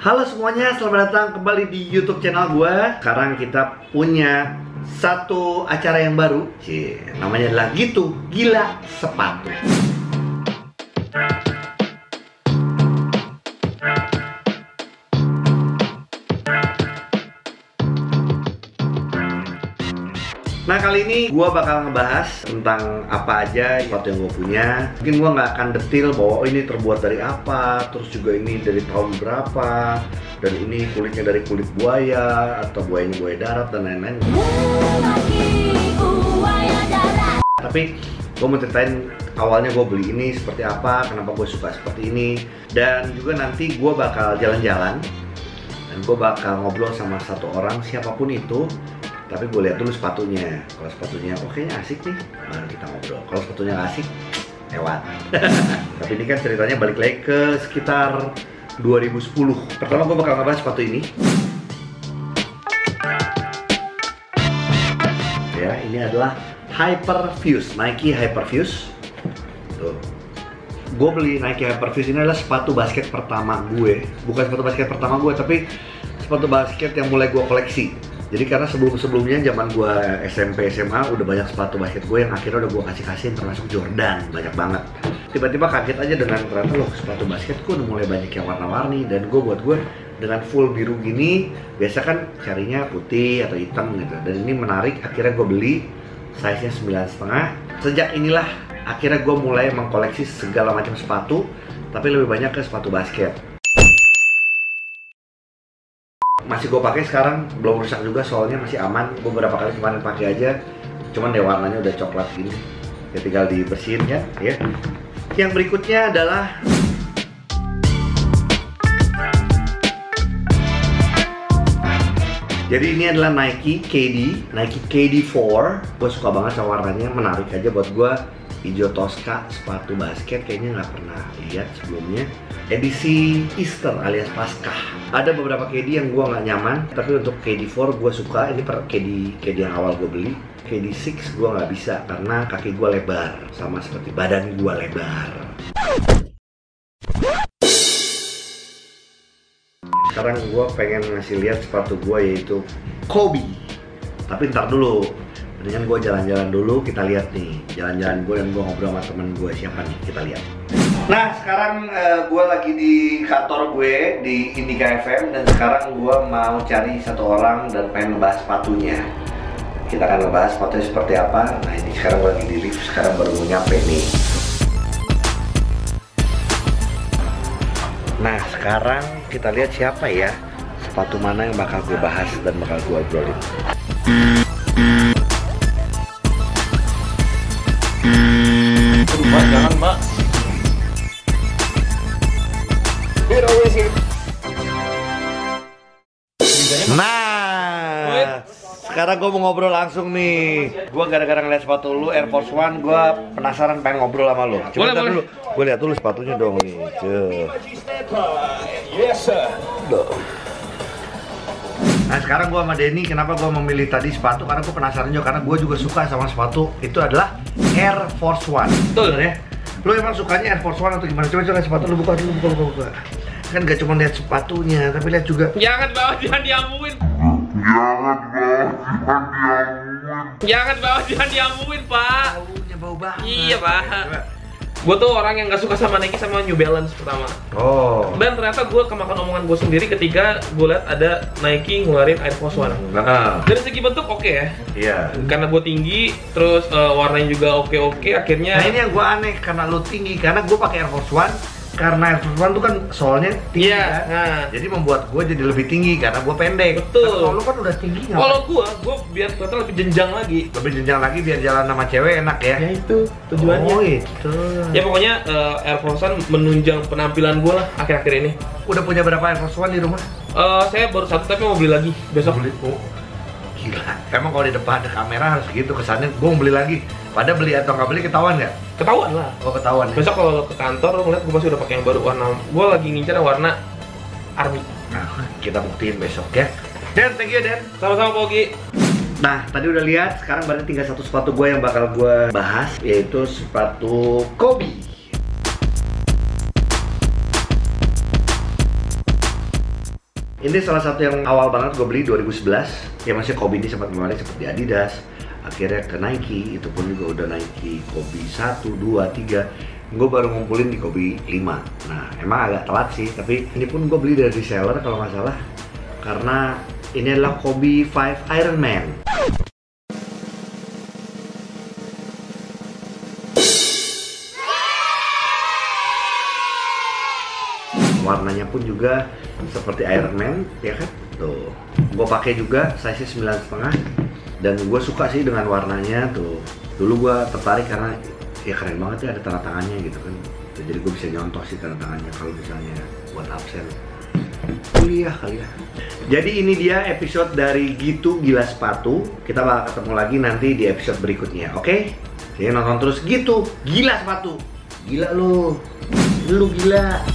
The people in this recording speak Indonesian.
Halo semuanya, selamat datang kembali di YouTube channel gue. Sekarang kita punya satu acara yang baru, namanya adalah Gitu Gila Sepatu. Nah, kali ini gue bakal ngebahas tentang apa aja sepatu yang gue punya. Mungkin gue nggak akan detail bahwa ini terbuat dari apa, terus juga ini dari tahun berapa, dan ini kulitnya dari kulit buaya atau buayanya buaya darat dan lain-lain. Tapi gue mau ceritain awalnya gue beli ini seperti apa, kenapa gue suka seperti ini, dan juga nanti gue bakal jalan-jalan dan gue bakal ngobrol sama satu orang siapapun itu. Tapi gue lihat dulu sepatunya. Kalau sepatunya kayaknya asik nih, baru kita ngobrol. Kalau sepatunya nggak asik, lewat. Tapi ini kan ceritanya balik lagi ke sekitar 2010. Pertama gue bakal ngebahas sepatu ini. Ya, ini adalah Hyperfuse, Nike Hyperfuse. Tuh. Gue beli Nike Hyperfuse ini adalah sepatu basket pertama gue. Bukan sepatu basket pertama gue, tapi sepatu basket yang mulai gue koleksi. Jadi karena sebelum-sebelumnya zaman gue SMP, SMA udah banyak sepatu basket gue yang akhirnya udah gue kasih-kasihin, termasuk Jordan, banyak banget. Tiba-tiba kaget aja dengan ternyata loh sepatu basket gue udah mulai banyak yang warna-warni, dan gue dengan full biru gini, biasa kan carinya putih atau hitam gitu. Dan ini menarik, akhirnya gue beli, size-nya 9,5. Sejak inilah akhirnya gue mulai mengkoleksi segala macam sepatu, tapi lebih banyak ke sepatu basket. Masih gue pakai sekarang, belum rusak juga soalnya masih aman. Gue beberapa kali kemarin pakai aja, cuman deh warnanya udah coklat gini. Ya tinggal dibersihin ya. Yang berikutnya adalah jadi ini adalah Nike KD4. Gue suka banget sama warnanya, menarik aja buat gue. Hijau Tosca, sepatu basket kayaknya nggak pernah lihat sebelumnya. Edisi Easter alias Paskah. Ada beberapa KD yang gue nggak nyaman, tapi untuk KD4 gue suka. Ini per KD yang awal gue beli. KD6 gue nggak bisa karena kaki gue lebar, sama seperti badan gue lebar. Sekarang gue pengen ngasih lihat sepatu gue, yaitu Kobe. Tapi ntar dulu, mendingan gue jalan-jalan dulu, kita lihat nih jalan-jalan gue yang gue ngobrol sama temen gue siapa nih, kita lihat. Nah, sekarang gue lagi di kantor gue di Indika FM, dan sekarang gue mau cari satu orang dan pengen ngebahas sepatunya. Kita akan ngebahas sepatunya seperti apa. Nah, ini sekarang gue lagi di lift, sekarang baru nyampe nih. Nah, sekarang kita lihat siapa ya, sepatu mana yang bakal gue bahas dan bakal gue obrolin. Mbak, jangan mbak. Nah, sekarang gue mau ngobrol langsung nih. Gue gara-gara ngeliat sepatu lu Air Force One, gue penasaran pengen ngobrol sama lu. Coba lihat dulu, gue lihat dulu sepatunya dong nih. Nah, sekarang gue sama Denny, kenapa gue memilih tadi sepatu? Karena gue penasaran juga, karena gue juga suka sama sepatu. Itu adalah Air Force One. Betul ya? Lu emang sukanya Air Force One atau gimana? Coba sepatu lu buka dulu, buka. Kan gak cuma lihat sepatunya, tapi lihat juga. Jangan bawa, jangan diamuin. Jangan diamuin, Pak. Baunya bau banget. Iya, Pak. Gue tuh orang yang gak suka sama Nike sama New Balance pertama. Oh. Dan ternyata gue kemakan omongan gue sendiri ketika gue lihat ada Nike ngeluarin Air Force One. Dari segi bentuk oke ya. Iya. Karena gue tinggi, terus warnanya juga oke. Akhirnya. Nah, ini yang gue aneh, karena lu tinggi, karena gue pakai Air Force One. Karena Air Force One tuh kan soalnya tinggi, iya, kan? Nah. Jadi membuat gue jadi lebih tinggi karena gue pendek. Betul. Kalau lu kan udah tinggi. Kalau gue biar kelihatan lebih jenjang lagi. Lebih jenjang lagi biar jalan sama cewek enak ya. Ya itu tujuannya. Oh itu. Ya pokoknya Air Force One menunjang penampilan gue lah akhir-akhir ini. Udah punya berapa Air Force One di rumah? Saya baru satu, tapi mau beli lagi besok. Beli. Oh. Gila. Emang kalau di depan ada kamera harus gitu kesannya. Gue mau beli lagi. Padahal beli atau nggak beli ketahuan nggak? Ketahuan lah. Oh ketahuan. Ya? Besok kalau ke kantor lo ngeliat gue pasti udah pakai yang baru warna. Gue lagi ngincar warna army. Nah, kita buktiin besok ya. Dan thank you Dan. Sama-sama Pogi. Nah, tadi udah lihat, sekarang berarti tinggal satu sepatu gue yang bakal gue bahas, yaitu sepatu Kobe. Ini salah satu yang awal banget gue beli 2011. Ya masih Kobe ini sempat ngeluarin seperti Adidas. Akhirnya ke Nike, itu pun juga udah Nike Kobe 1, 2, 3. Gue baru ngumpulin di Kobe 5. Nah, emang agak telat sih, tapi ini pun gue beli dari reseller kalau nggak salah. Karena ini adalah Kobe 5 Iron Man. Warnanya pun juga seperti Iron Man, ya kan? Tuh, gue pakai juga size 9,5. Dan gue suka sih dengan warnanya tuh. Dulu gue tertarik karena ya keren banget ya, ada tanda tangannya gitu kan. Jadi gue bisa nyontoh sih tanda tangannya kalau misalnya buat absen kuliah kali ya. Jadi ini dia episode dari Gitu Gila Sepatu. Kita bakal ketemu lagi nanti di episode berikutnya, oke? Jadi nonton terus Gitu Gila Sepatu. Gila lu gila.